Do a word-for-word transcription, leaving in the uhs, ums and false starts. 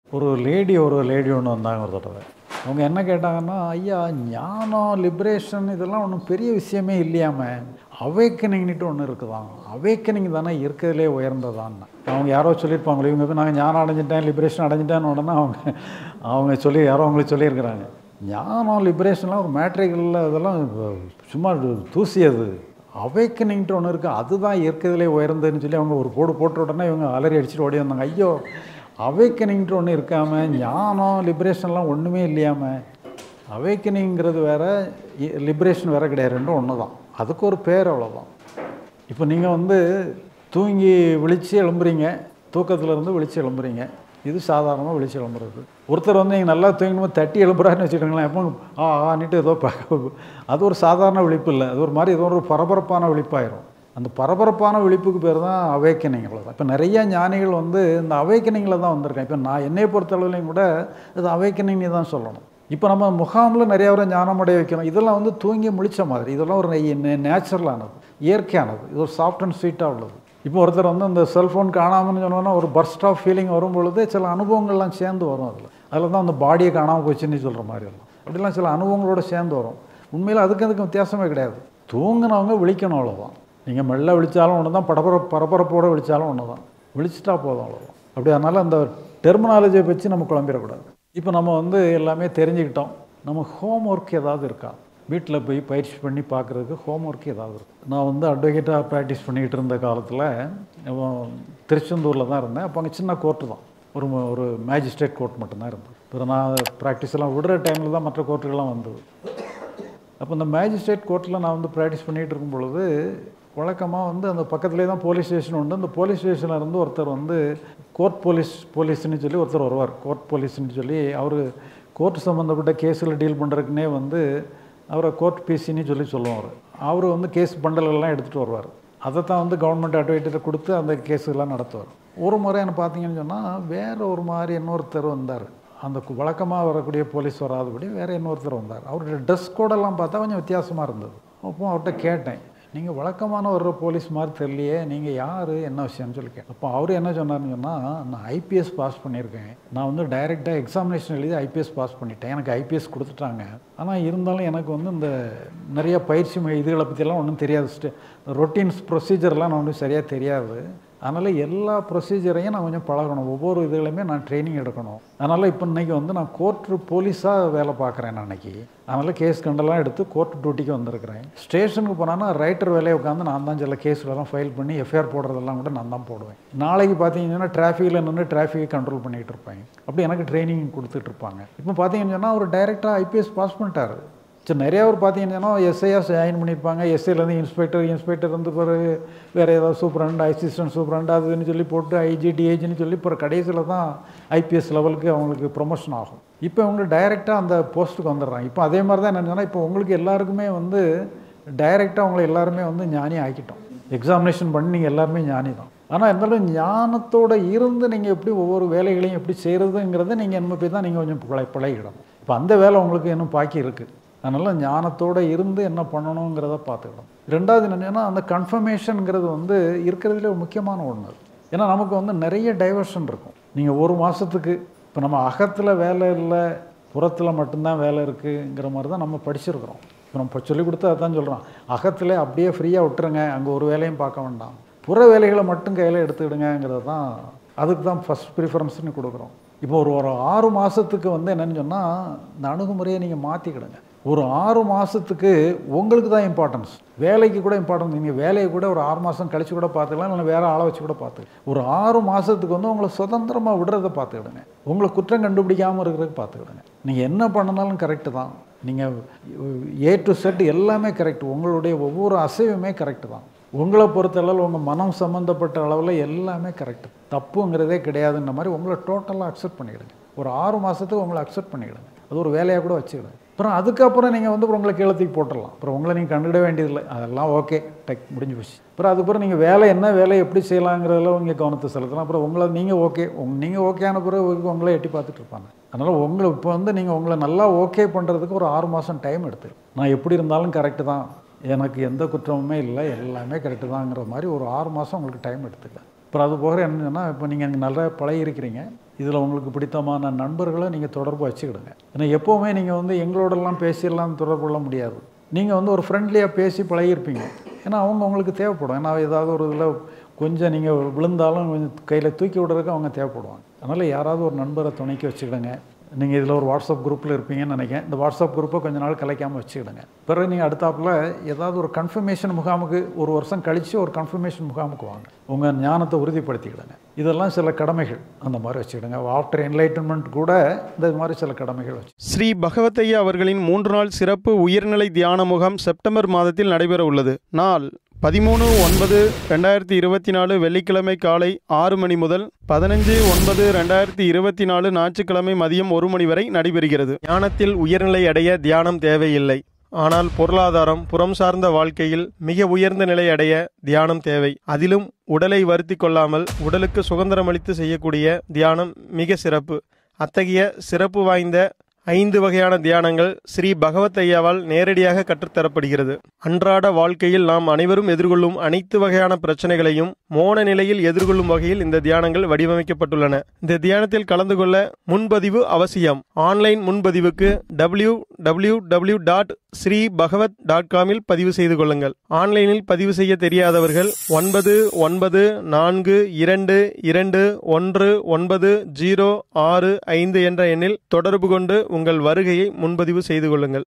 ஒரு லேடி ஒரு லேடி ஒன்று வந்தாங்க ஒரு தடவை. அவங்க என்ன கேட்டாங்கன்னா, ஐயா ஞானம், லிபரேஷன் இதெல்லாம் ஒன்றும் பெரிய விஷயமே இல்லையாமே, அவேக்கனிங்னுட்டு ஒன்று இருக்குதான், அவேக்கனிங் தானே இருக்கிறதுலே உயர்ந்ததான்னு. அவங்க யாரோ சொல்லியிருப்பாங்களே, இவங்க போய் நாங்கள் ஞானம் அடைஞ்சிட்டேன், லிபரேஷன் அடைஞ்சிட்டேன்னு உடனே அவங்க அவங்க சொல்லி யாரோ அவங்களுக்கு சொல்லியிருக்கிறாங்க. ஞானம் லிபரேஷன்லாம் ஒரு மேட்ரிகளில் அதெல்லாம் சும்மா தூசி. அது அவேக்கனிங்ட்டு ஒன்று இருக்குது, அதுதான் இருக்கிறதுலே உயர்ந்ததுன்னு சொல்லி அவங்க ஒரு போடு போட்ட உடனே இவங்க அலறி அடிச்சுட்டு ஓடி வந்தாங்க. ஐயோ, அவேக்கனிங்ட்டு ஒன்று இருக்காமல் ஞானம் லிபரேஷன்லாம் ஒன்றுமே இல்லையாமல், அவேக்கனிங்கிறது வேறு, லிபரேஷன் வேறு கிடையாது, ரெண்டும் ஒன்று தான். அதுக்கு ஒரு பேர், அவ்வளோதான். இப்போ நீங்கள் வந்து தூங்கி விழித்து எழும்புறீங்க, தூக்கத்தில் இருந்து விழித்து எழும்புறீங்க, இது சாதாரணமாக விழிச்சு எழும்புறது. ஒருத்தர் வந்து நீங்கள் நல்லா தூங்கணும் தட்டி எழும்புறாருன்னு வச்சுக்கோங்களேன், எப்போ ஆ ஆனிட்டு ஏதோ அது ஒரு சாதாரண விழிப்பு இல்லை, அது ஒரு மாதிரி ஏதோ ஒரு பரபரப்பான விழிப்பாயிரும். அந்த பரபரப்பான விழிப்புக்கு பேர் தான் அவேக்கனிங். அவ்வளோதான். இப்போ நிறைய ஞானிகள் வந்து இந்த அவேக்கனிங்கில் தான் வந்திருக்கேன். இப்போ நான் என்னை பொறுத்தளவுலையும் கூட அது அவேக்கனிங் தான் சொல்லணும். இப்போ நம்ம முகாமில் நிறைய பேரை ஞானமடைய வைக்கணும். இதெல்லாம் வந்து தூங்கி முழித்த மாதிரி, இதெல்லாம் ஒரு நேச்சுரலானது, இயற்கையானது, இது ஒரு சாஃப்ட் அண்ட் ஸ்வீட்டாக உள்ளது. இப்போ ஒருத்தர் வந்து அந்த செல்ஃபோன் காணாமல்னு சொன்னோன்னா ஒரு பர்ஸ்ட் ஆஃப் ஃபீலிங் வரும் பொழுது சில அனுபவங்கள்லாம் சேர்ந்து வரும். அதில் அதில் தான் அந்த பாடியை காணாமல் போச்சுன்னு சொல்கிற மாதிரி வரும். அப்படிலாம் சில அனுபவங்களோடு சேர்ந்து வரும். உண்மையில் அதுக்கு அதுக்கு வித்தியாசமே கிடையாது. தூங்கினவங்க விழிக்கணும், அவ்வளோதான். நீங்கள் மெல்ல விழித்தாலும் ஒன்று தான், பரபர பரபரப்போடு விழித்தாலும் ஒன்று தான். விழிச்சிட்டா போதும், அவ்வளோதான். அப்படி அதனால் அந்த டெர்மினாலஜியை வச்சு நம்ம குழம்பிடக்கூடாது. இப்போ நம்ம வந்து எல்லாமே தெரிஞ்சுக்கிட்டோம். நம்ம ஹோம் ஒர்க் ஏதாவது இருக்கா, வீட்டில் போய் பயிற்சி பண்ணி பார்க்குறதுக்கு ஹோம் ஒர்க் ஏதாவது இருக்குது. நான் வந்து அட்வொகேட்டாக ப்ராக்டிஸ் பண்ணிக்கிட்டு இருந்த காலத்தில் திருச்செந்தூரில் தான் இருந்தேன். அப்போ அங்கே சின்ன கோர்ட்டு தான், ஒரு ஒரு மேஜிஸ்ட்ரேட் கோர்ட் மட்டும்தான் இருந்தது. இப்போ நான் ப்ராக்டிஸ் எல்லாம் விடுற டைமில் தான் மற்ற கோர்ட்டுகள்லாம் வந்தது. அப்போ இந்த மேஜிஸ்ட்ரேட் கோர்ட்டில் நான் வந்து ப்ராக்டிஸ் பண்ணிகிட்டு இருக்கும் பொழுது வழக்கமாக வந்து அந்த பக்கத்துலேயே தான் போலீஸ் ஸ்டேஷன் உண்டு. அந்த போலீஸ் ஸ்டேஷனில் இருந்து ஒருத்தர் வந்து கோர்ட் போலீஸ் போலீஸ்ன்னு சொல்லி ஒருத்தர் வருவார். கோர்ட் போலீஸ்ன்னு சொல்லி அவர் கோர்ட் சம்மந்தப்பட்ட கேஸில் டீல் பண்ணுறதுக்குனே வந்து அவரை கோர்ட் பிசின்னு சொல்லி சொல்லுவார். அவர் வந்து கேஸ் பண்டலெல்லாம் எடுத்துகிட்டு வருவார். அதை தான் வந்து கவர்மெண்ட் அட்வொகேட்டை கொடுத்து அந்த கேஸுலாம் நடத்துவார். ஒரு முறை என்ன பார்த்தீங்கன்னு சொன்னால் வேறு ஒரு மாதிரி இன்னொருத்தர் வந்தார். அந்த வழக்கமாக வரக்கூடிய போலீஸ் வராதபடி வேறு இன்னொருத்தர் வந்தார். அவருடைய ட்ரெஸ் கோடெல்லாம் பார்த்தா கொஞ்சம் வித்தியாசமாக இருந்தது. அப்போ அவர்கிட்ட கேட்டேன், நீங்கள் வழக்கமான வர்ற போலீஸ் மாதிரி தெரியலையே, நீங்கள் யார், என்ன விஷயம்னு சொல்லி கேட்டேன். அப்போ அவர் என்ன சொன்னார்னு சொன்னால், நான் ஐபிஎஸ் பாஸ் பண்ணியிருக்கேன், நான் வந்து டைரெக்டாக எக்ஸாமினேஷன் எழுதி ஐபிஎஸ் பாஸ் பண்ணிட்டேன், எனக்கு ஐபிஎஸ் கொடுத்துட்டாங்க, ஆனால் இருந்தாலும் எனக்கு வந்து இந்த நிறைய பயிற்சி இதுகளை பற்றியெல்லாம் ஒன்றும் தெரியாது, ஸ்டே ரொட்டீன்ஸ் ப்ரொசீஜர்லாம் நான் ஒன்றும் சரியாக தெரியாது, அதனால் எல்லா ப்ரொசீஜரையும் நான் கொஞ்சம் பழகணும், ஒவ்வொரு இதுலையுமே நான் ட்ரைனிங் எடுக்கணும். அதனால் இப்போ இன்றைக்கி வந்து நான் கோர்ட்டு போலீஸாக வேலை பார்க்குறேன் நான் அன்றைக்கி. அதனால் கேஸ் கண்டெல்லாம் எடுத்து கோர்ட் டியூட்டிக்கு வந்திருக்கிறேன். ஸ்டேஷனுக்கு போனான்னா ரைட்டர் வேலையை உட்காந்து நான் தான் சில கேஸ்லாம் ஃபைல் பண்ணி எஃப்ஐஆர் போடுறதெல்லாம் கூட நான் தான் போடுவேன். நாளைக்கு பார்த்தீங்கன்னா டிராஃபிக்கில் நின்று டிராஃபிக்கை கண்ட்ரோல் பண்ணிகிட்டு இருப்பேன். அப்படி எனக்கு ட்ரைனிங் கொடுத்துட்ருப்பாங்க. இப்போ பார்த்தீங்கன்னு சொன்னால் அவர் டைரெக்டாக ஐபிஎஸ் பாஸ் பண்ணிட்டார். சரி, நிறையா பேர் பார்த்தீங்கன்னா எஸ்ஐயாக ஜாயின் பண்ணியிருப்பாங்க. எஸ்ஐலேருந்து இன்ஸ்பெக்டர், இன்ஸ்பெக்டர் வந்து பிறகு வேறு ஏதாவது சூப்பரண்ட், அசிஸ்டன்ட் சூப்பரண்ட் அதுன்னு சொல்லி போட்டு ஐஜி டிஐஜின்னு சொல்லி இப்போ கடைசியில் தான் ஐபிஎஸ் லெவலுக்கு அவங்களுக்கு ப்ரொமோஷன் ஆகும். இப்போ அவங்க டைரெக்டாக அந்த போஸ்ட்டுக்கு வந்துடுறாங்க. இப்போ அதே மாதிரி தான் என்னென்னா, இப்போ உங்களுக்கு எல்லாருக்குமே வந்து டைரெக்டாக அவங்களை எல்லாருமே வந்து ஞானி ஆக்கிட்டோம். எக்ஸாமினேஷன் பண்ணி நீங்கள் எல்லாருமே ஞானி தான். ஆனால் இருந்தாலும் ஞானத்தோடு இருந்து நீங்கள் எப்படி ஒவ்வொரு வேலைகளையும் எப்படி செய்கிறதுங்கிறத நீங்கள் என்ன போய் தான் நீங்கள் கொஞ்சம் பழ பழகிடணும். இப்போ அந்த வேலை உங்களுக்கு இன்னும் பாக்கி இருக்குது. அதனால் ஞானத்தோடு இருந்து என்ன பண்ணணுங்கிறத பார்த்துக்கணும். ரெண்டாவது என்னென்னா, அந்த கன்ஃபர்மேஷனுங்கிறது வந்து இருக்கிறதுல ஒரு முக்கியமான ஒன்று. ஏன்னா நமக்கு வந்து நிறைய டைவர்ஷன் இருக்கும். நீங்கள் ஒரு மாதத்துக்கு இப்போ நம்ம அகத்தில் வேலை இல்லை, புறத்தில் மட்டும்தான் வேலை இருக்குங்கிற மாதிரி தான் நம்ம படிச்சிருக்கிறோம். இப்போ நம்ம சொல்லிக் கொடுத்து அதான் சொல்கிறோம், அகத்தில் அப்படியே ஃப்ரீயாக விட்டுருங்க, அங்கே ஒரு வேலையும் பார்க்க வேண்டாம், புற வேலைகளை மட்டும் கையில் எடுத்துக்கிடுங்கிறது தான், அதுக்கு தான் ஃபஸ்ட் ப்ரிஃபரன்ஸ்னு கொடுக்குறோம். இப்போ ஒரு ஒரு ஆறு மாதத்துக்கு வந்து என்னென்னு சொன்னால், இந்த அணுகுமுறையை நீங்கள் மாற்றிக்கிடுங்க. ஒரு ஆறு மாதத்துக்கு உங்களுக்கு தான் இம்பார்ட்டன்ஸ், வேலைக்கு கூட இம்பார்ட்டன்ஸ். நீங்கள் வேலையை கூட ஒரு ஆறு மாதம் கழித்து கூட பார்த்துக்கலாம், இல்லை வேறு ஆளை வச்சு கூட பார்த்துக்கலாம். ஒரு ஆறு மாதத்துக்கு வந்து உங்களை சுதந்திரமாக விடுறதை பார்த்துக்கிடுங்க, உங்களை குற்றம் கண்டுபிடிக்காமல் இருக்கிறதுக்கு பார்த்துக்கிடுங்க. நீங்கள் என்ன பண்ணினாலும் கரெக்டு தான், நீங்கள் ஏ டு செட் எல்லாமே கரெக்ட், உங்களுடைய ஒவ்வொரு அசைவுமே கரெக்டு தான். உங்களை பொறுத்தளவில் உங்கள் மனம் சம்மந்தப்பட்ட அளவில் எல்லாமே கரெக்டு, தப்புங்கிறதே கிடையாதுன்ற மாதிரி உங்களை டோட்டலாக அக்செப்ட் பண்ணிக்கிடுங்க. ஒரு ஆறு மாதத்துக்கு உங்களை அக்செப்ட் பண்ணிக்கிடுங்க, அது ஒரு வேலையாக கூட வச்சுக்கிடுங்க. அப்புறம் அதுக்கப்புறம் நீங்கள் வந்து உங்களை கீழத்துக்கு போட்டுடலாம். அப்புறம் உங்களை நீங்கள் கண்டுக்கிட வேண்டியதில்லை, அதெல்லாம் ஓகே, டெக் முடிஞ்சு போச்சு. அப்புறம் அதுக்கப்புறம் நீங்கள் வேலை என்ன வேலை எப்படி செய்யலாங்கிறதுல உங்கள் கவனத்தை செலுத்தலாம். அப்புறம் உங்களை நீங்கள் ஓகே உங் நீங்கள் ஓகேயான பிறகு உங்களை எட்டி பார்த்துட்டு இருப்பாங்க. அதனால் உங்களை இப்போ வந்து நீங்கள் உங்களை நல்லா ஓகே பண்ணுறதுக்கு ஒரு ஆறு மாதம் டைம் எடுத்து, நான் எப்படி இருந்தாலும் கரெக்டு தான், எனக்கு எந்த குற்றமுமே இல்லை, எல்லாமே கரெக்டு தாங்கிற மாதிரி ஒரு ஆறு மாதம் உங்களுக்கு டைம் எடுத்துக்கலாம். அப்புறம் அது போக என்னன்னா, இப்போ நீங்கள் அங்கே நல்லா பழகி இருக்கிறீங்க, இதில் உங்களுக்கு பிடித்தமான நண்பர்களை நீங்கள் தொடர்பு வச்சுக்கிடுங்க. ஏன்னா எப்போவுமே நீங்கள் வந்து எங்களோடலாம் பேசிடலாம் தொடர்பு கொள்ள முடியாது. நீங்கள் வந்து ஒரு ஃப்ரெண்ட்லியாக பேசி பழகிருப்பீங்க. ஏன்னா அவங்க உங்களுக்கு தேவைப்படும். ஏன்னா ஏதாவது ஒரு இதில் கொஞ்சம் நீங்கள் விழுந்தாலும் கொஞ்சம் கையில் தூக்கி விடுறதுக்கு அவங்க தேவைப்படுவாங்க. அதனால் யாராவது ஒரு நண்பரை துணைக்கி வச்சுக்கிடுங்க. நீங்கள் இதில் ஒரு வாட்ஸ்அப் குரூப்பில் இருப்பீங்கன்னு நினைக்கிறேன். இந்த வாட்ஸ்அப் குரூப்பை கொஞ்ச நாள் கலைக்காமல் வச்சுக்கிடுங்க. பிறகு நீங்கள் அடுத்தாப்பில் ஏதாவது ஒரு கன்ஃபர்மேஷன் முகாமுக்கு ஒரு வருஷம் கழித்து ஒரு கன்ஃபர்மேஷன் முகாமுக்கு வாங்க. உங்கள் ஞானத்தை உறுதிப்படுத்திக்கிடுங்க. இதெல்லாம் சில கடமைகள் அந்த மாதிரி வச்சுக்கிடுங்க. ஆஃப்டர் என்லைட்டன்மெண்ட் கூட இந்த மாதிரி சில கடமைகள் வச்சு. ஸ்ரீ பகவத் ஐயா அவர்களின் மூன்று நாள் சிறப்பு உயர்நிலை தியான முகாம் செப்டம்பர் மாதத்தில் நடைபெற உள்ளது. நாள் பதிமூணு ஒன்பது ரெண்டாயிரத்தி இருபத்தி நாலு வெள்ளிக்கிழமை காலை ஆறு மணி முதல் பதினஞ்சு ஒன்பது ரெண்டாயிரத்தி இருபத்தி நாலு ஞாயிற்றுக்கிழமை மதியம் ஒரு மணி வரை நடைபெறுகிறது. தியானத்தில் உயர்நிலை அடைய தியானம் தேவையில்லை. ஆனால் பொருளாதாரம், புறம் சார்ந்த வாழ்க்கையில் மிக உயர்ந்த நிலை அடைய தியானம் தேவை. அதிலும் உடலை வருத்தி கொள்ளாமல் உடலுக்கு சுதந்திரமளித்து செய்யக்கூடிய தியானம் மிக சிறப்பு. அத்தகைய சிறப்பு வாய்ந்த ஐந்து வகையான தியானங்கள் ஸ்ரீ பகவத் ஐயாவால் நேரடியாக கற்றுத்தரப்படுகிறது. அன்றாட வாழ்க்கையில் நாம் அனைவரும் எதிர்கொள்ளும் அனைத்து வகையான பிரச்சனைகளையும் மோன நிலையில் எதிர்கொள்ளும் வகையில் இந்த தியானங்கள் வடிவமைக்கப்பட்டுள்ளன. இந்த தியானத்தில் கலந்து கொள்ள முன்பதிவு அவசியம். ஆன்லைன் முன்பதிவுக்கு W W W dot Sri Bhagavat dot காமில் பதிவு செய்து கொள்ளுங்கள். ஆன்லைனில் பதிவு செய்ய தெரியாதவர்கள் ஒன்பது ஒன்பது நான்கு இரண்டு இரண்டு ஒன்று ஒன்பது ஜீரோ ஆறு ஐந்து என்ற எண்ணில் தொடர்பு கொண்டு உங்கள் வருகையை முன்பதிவு செய்து கொள்ளுங்கள்.